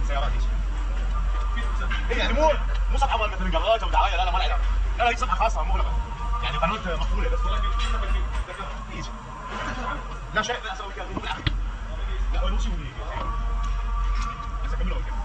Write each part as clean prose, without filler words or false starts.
سيارات هي يعني مو صفحه مثل جراج او دعايه، لا لا ما لها علاقه، لا هي صفحه خاصه مغلقه يعني قناه مقفوله بس يجي لا شيء لا اسوي كذا لا هو شيء بس اكمله كذا.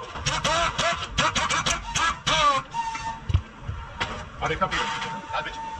هذا كافي على البيت.